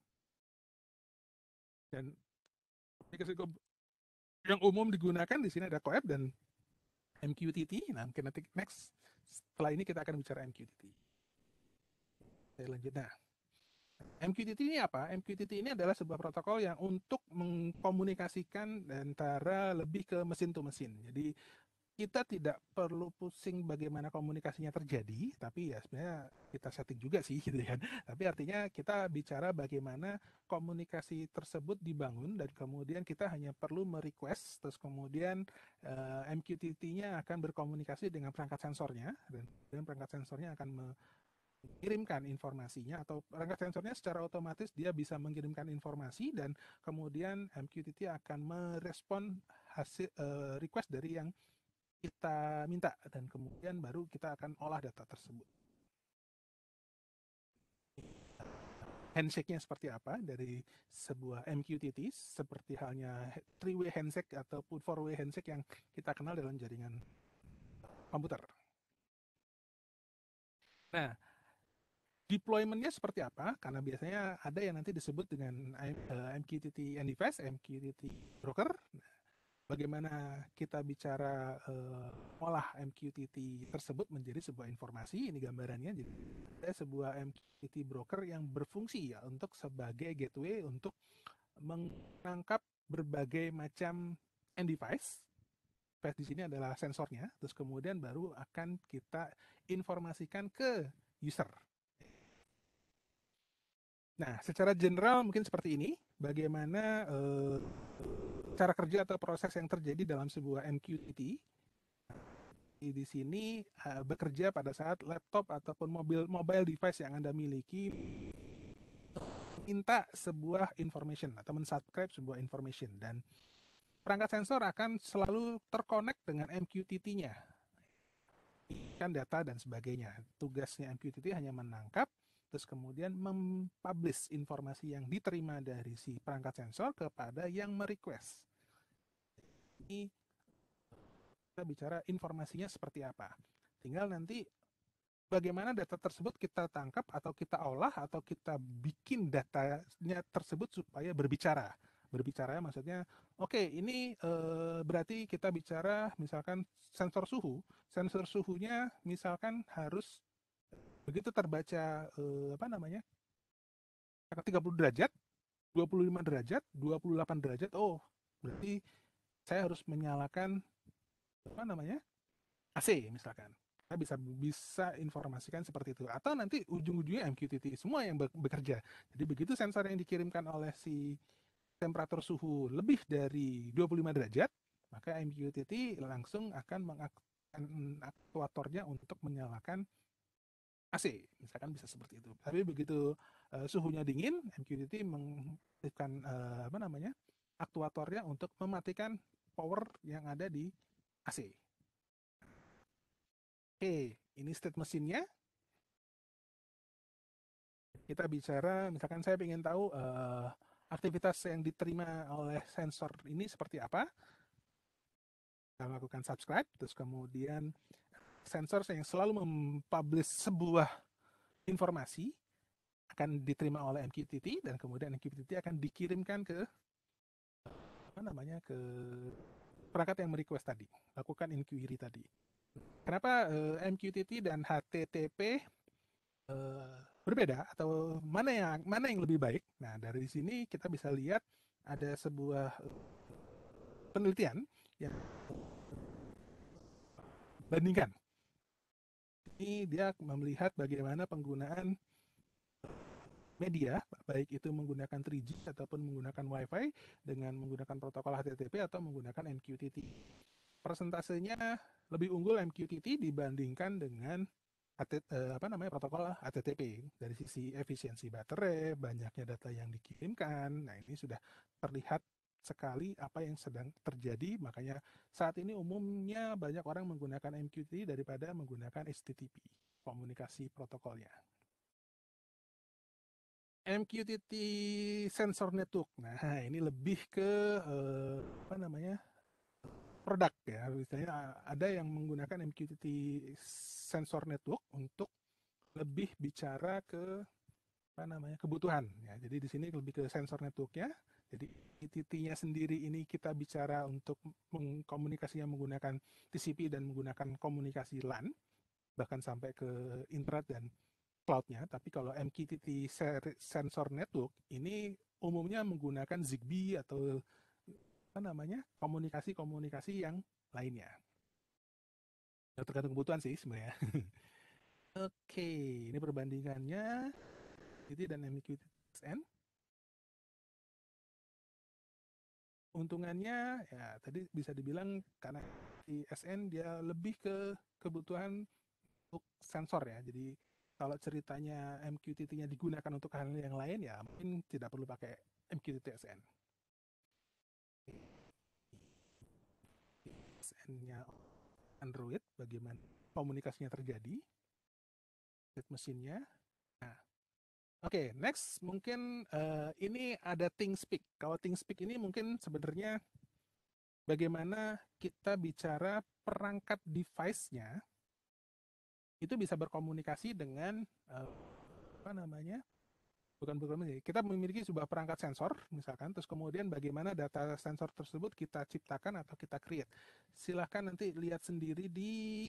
Speaker 1: Dan aplikasi yang umum digunakan di sini ada CoAP dan MQTT. Nah, mungkin nanti next setelah ini kita akan bicara MQTT. Saya lanjut. Nah, MQTT ini apa? MQTT ini adalah sebuah protokol yang untuk mengkomunikasikan antara lebih ke mesin to mesin. Jadi kita tidak perlu pusing bagaimana komunikasinya terjadi, tapi ya sebenarnya kita setting juga sih gitu kan. Tapi artinya kita bicara bagaimana komunikasi tersebut dibangun dan kemudian kita hanya perlu merequest, terus kemudian MQTT-nya akan berkomunikasi dengan perangkat sensornya dan perangkat sensornya akan mengirimkan informasinya atau perangkat sensornya secara otomatis dia bisa mengirimkan informasi dan kemudian MQTT akan merespon hasil request dari yang kita minta dan kemudian baru kita akan olah data tersebut. Handshake-nya seperti apa dari sebuah MQTT seperti halnya three-way handshake ataupun four-way handshake yang kita kenal dalam jaringan komputer. Nah, deployment-nya seperti apa? Karena biasanya ada yang nanti disebut dengan MQTT End-Device, MQTT Broker. Bagaimana kita bicara olah MQTT tersebut menjadi sebuah informasi. Ini gambarannya. Jadi ada sebuah MQTT broker yang berfungsi ya untuk sebagai gateway untuk menangkap berbagai macam end device. Device di sini adalah sensornya. Terus kemudian baru akan kita informasikan ke user. Nah, secara general mungkin seperti ini. Bagaimana cara kerja atau proses yang terjadi dalam sebuah MQTT. Di sini bekerja pada saat laptop ataupun mobile device yang Anda miliki minta sebuah information atau mensubscribe sebuah information dan perangkat sensor akan selalu terkonek dengan MQTT-nya. Kan data dan sebagainya. Tugasnya MQTT hanya menangkap terus kemudian mempublish informasi yang diterima dari si perangkat sensor kepada yang merequest. Ini kita bicara informasinya seperti apa. Tinggal nanti bagaimana data tersebut kita tangkap atau kita olah atau kita bikin datanya tersebut supaya berbicara. Berbicara maksudnya, oke, ini berarti kita bicara misalkan sensor suhu. Sensor suhunya misalkan harus begitu terbaca 30 derajat, 25 derajat, 28 derajat, oh berarti saya harus menyalakan AC misalkan. Kita bisa informasikan seperti itu. Atau nanti ujung-ujungnya MQTT semua yang bekerja. Jadi begitu sensor yang dikirimkan oleh si temperatur suhu lebih dari 25 derajat, maka MQTT langsung akan mengaktifkan aktuatornya untuk menyalakan AC, misalkan bisa seperti itu. Tapi begitu suhunya dingin, MQTT mengaktifkan apa namanya aktuatornya untuk mematikan power yang ada di AC. Oke, ini state mesinnya. Kita bicara, misalkan saya ingin tahu aktivitas yang diterima oleh sensor ini seperti apa. Kita lakukan subscribe, terus kemudian sensor yang selalu mempublish sebuah informasi akan diterima oleh MQTT dan kemudian MQTT akan dikirimkan ke apa namanya ke perangkat yang merequest tadi, lakukan inquiry tadi. Kenapa MQTT dan HTTP berbeda atau mana yang lebih baik? Nah, dari sini kita bisa lihat ada sebuah penelitian yang bandingkan. Ini dia melihat bagaimana penggunaan media, baik itu menggunakan 3G ataupun menggunakan Wi-Fi dengan menggunakan protokol HTTP atau menggunakan MQTT. Persentasenya lebih unggul MQTT dibandingkan dengan protokol HTTP dari sisi efisiensi baterai, banyaknya data yang dikirimkan. Nah, ini sudah terlihat sekali apa yang sedang terjadi. Makanya saat ini umumnya banyak orang menggunakan MQTT daripada menggunakan HTTP, komunikasi protokolnya. MQTT Sensor Network. Nah, ini lebih ke produk ya. Misalnya ada yang menggunakan MQTT Sensor Network untuk lebih bicara ke kebutuhan ya. Jadi di sini lebih ke sensor networknya. Jadi MQTT-nya sendiri ini kita bicara untuk komunikasinya menggunakan TCP dan menggunakan komunikasi LAN bahkan sampai ke internet dan cloud-nya. Tapi kalau MQTT Sensor Network ini umumnya menggunakan ZigBee atau komunikasi-komunikasi yang lainnya. Tergantung kebutuhan sih sebenarnya. Oke, ini perbandingannya MQTT dan MQTT-SN. Untungannya ya tadi bisa dibilang karena di SN dia lebih ke kebutuhan untuk sensor ya. Jadi kalau ceritanya MQTT-nya digunakan untuk hal yang lain ya mungkin tidak perlu pakai MQTT SN. SN-nya Android, bagaimana komunikasinya terjadi, state mesinnya. Nah, oke, next mungkin ini ada ThingSpeak. Kalau ThingSpeak ini mungkin sebenarnya bagaimana kita bicara perangkat device-nya itu bisa berkomunikasi dengan kita memiliki sebuah perangkat sensor misalkan, terus kemudian bagaimana data sensor tersebut kita ciptakan atau kita create. Silahkan nanti lihat sendiri di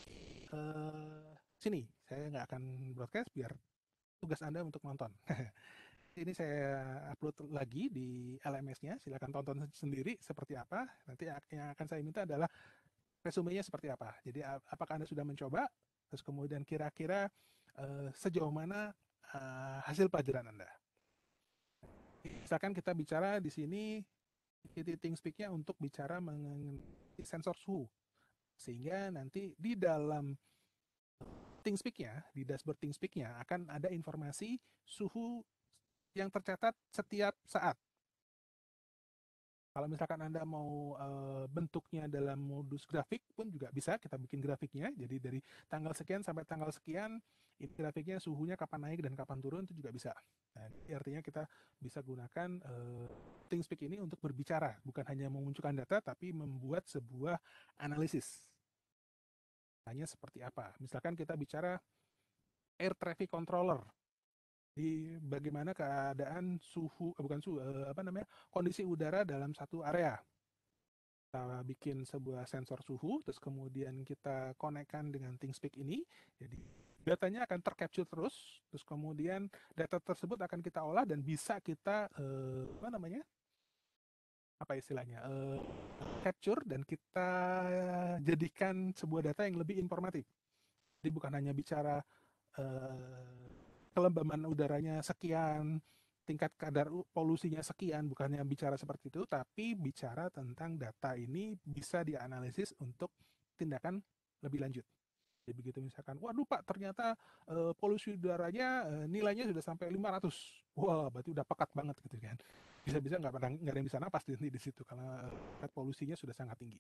Speaker 1: sini. Saya nggak akan broadcast biar tugas Anda untuk nonton. Ini saya upload lagi di LMS-nya. Silahkan tonton sendiri seperti apa. Nanti yang akan saya minta adalah resumenya seperti apa. Jadi apakah Anda sudah mencoba, terus kemudian kira-kira sejauh mana hasil pelajaran Anda. Misalkan kita bicara di sini ThingSpeak-nya untuk bicara mengenai sensor suhu. Sehingga nanti di dalam ThingSpeak-nya, di dashboard ThingSpeak-nya akan ada informasi suhu yang tercatat setiap saat. Kalau misalkan Anda mau bentuknya dalam modus grafik pun juga bisa, kita bikin grafiknya. Jadi dari tanggal sekian sampai tanggal sekian, ini grafiknya suhunya kapan naik dan kapan turun itu juga bisa. Nah, artinya kita bisa gunakan ThingSpeak ini untuk berbicara, bukan hanya memunculkan data, tapi membuat sebuah analisis. Hanya seperti apa? Misalkan kita bicara air traffic controller. Di bagaimana keadaan kondisi udara dalam satu area. Kita bikin sebuah sensor suhu, terus kemudian kita konekkan dengan ThingSpeak ini. Jadi datanya akan tercapture terus kemudian data tersebut akan kita olah dan bisa kita capture dan kita jadikan sebuah data yang lebih informatif. Jadi bukan hanya bicara kelembaban udaranya sekian, tingkat kadar polusinya sekian, bukannya bicara seperti itu, tapi bicara tentang data ini bisa dianalisis untuk tindakan lebih lanjut. Jadi begitu misalkan, waduh Pak, ternyata polusi udaranya nilainya sudah sampai 500. Wah, berarti udah pekat banget gitu kan. Bisa-bisa nggak ada yang bisa napas di situ karena polusinya sudah sangat tinggi.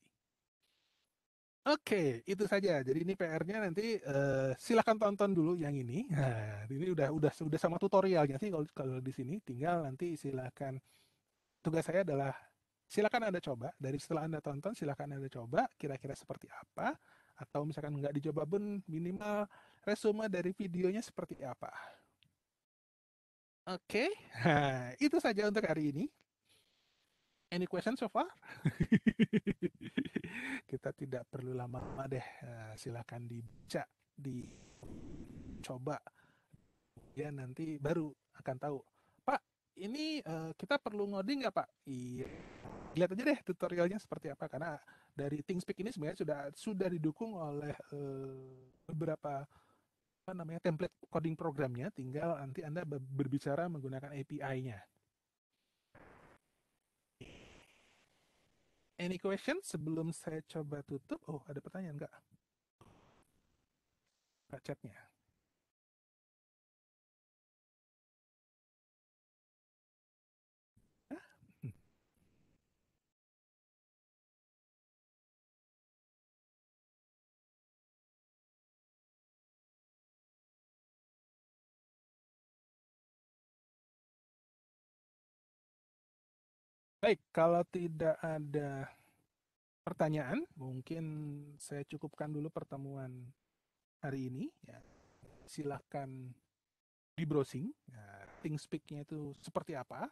Speaker 1: Oke, itu saja. Jadi ini PR-nya nanti silakan tonton dulu yang ini. Nah, ini udah sama tutorialnya sih kalau di sini. Tinggal nanti silakan. Tugas saya adalah silakan Anda coba. Dari setelah Anda tonton, silakan Anda coba kira-kira seperti apa. Atau misalkan nggak dicoba pun minimal resume dari videonya seperti apa. Oke, nah, itu saja untuk hari ini. Any question so far? Kita tidak perlu lama-lama deh. Silakan dibaca, dicoba. Ya nanti baru akan tahu. Pak, ini kita perlu ngoding nggak Pak? Iya. Lihat aja deh tutorialnya seperti apa karena dari ThinkSpeak ini sebenarnya sudah didukung oleh beberapa apa namanya template coding programnya, tinggal nanti Anda berbicara menggunakan API-nya. Any question sebelum saya coba tutup? Oh, ada pertanyaan nggak? Nggak chatnya. Baik, kalau tidak ada pertanyaan, mungkin saya cukupkan dulu pertemuan hari ini. Ya, silahkan di browsing, ya, ThinkSpeak-nya itu seperti apa.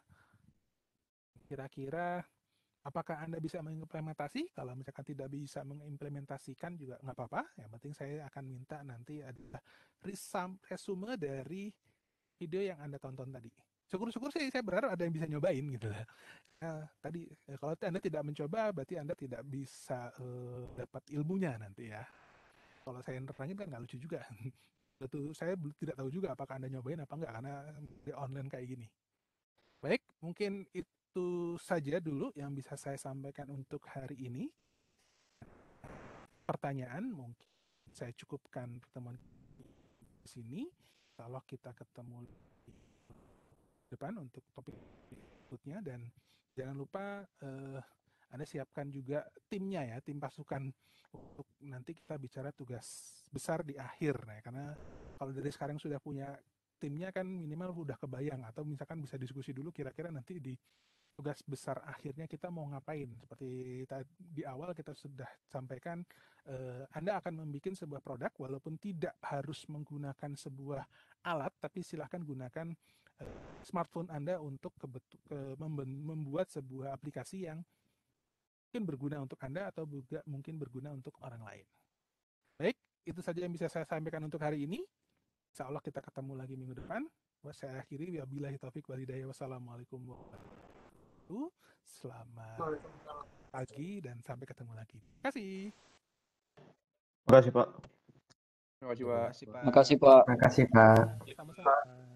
Speaker 1: Kira-kira apakah Anda bisa mengimplementasi? Kalau misalkan tidak bisa mengimplementasikan juga nggak apa-apa. Yang penting saya akan minta nanti adalah resume dari video yang Anda tonton tadi. Syukur-syukur sih saya berharap ada yang bisa nyobain gitu lah. Tadi kalau Anda tidak mencoba berarti Anda tidak bisa dapat ilmunya nanti ya. Kalau saya nerangin kan nggak lucu juga. Betul, saya tidak tahu juga apakah Anda nyobain apa enggak karena di online kayak gini. Baik, mungkin itu saja dulu yang bisa saya sampaikan untuk hari ini. Pertanyaan mungkin saya cukupkan pertemuan di sini. Kalau kita ketemu di depan untuk topik berikutnya dan jangan lupa Anda siapkan juga timnya ya, tim pasukan untuk nanti kita bicara tugas besar di akhir. Nah, karena kalau dari sekarang sudah punya timnya kan minimal udah kebayang atau misalkan bisa diskusi dulu kira-kira nanti di tugas besar akhirnya kita mau ngapain. Seperti di awal kita sudah sampaikan Anda akan membuat sebuah produk walaupun tidak harus menggunakan sebuah alat tapi silahkan gunakan smartphone Anda untuk membuat sebuah aplikasi yang mungkin berguna untuk Anda atau juga mungkin berguna untuk orang lain. Baik, itu saja yang bisa saya sampaikan untuk hari ini. Insya Allah kita ketemu lagi minggu depan. Saya akhiri, wabillahi taufik walhidayah. Wassalamualaikum warahmatullahi wabarakatuh. Selamat pagi dan sampai ketemu lagi. Terima kasih.
Speaker 5: Terima kasih, Pak.
Speaker 6: Terima kasih, Pak.
Speaker 4: Makasih, Pak.
Speaker 7: Makasih, Pak.
Speaker 1: Sama-sama.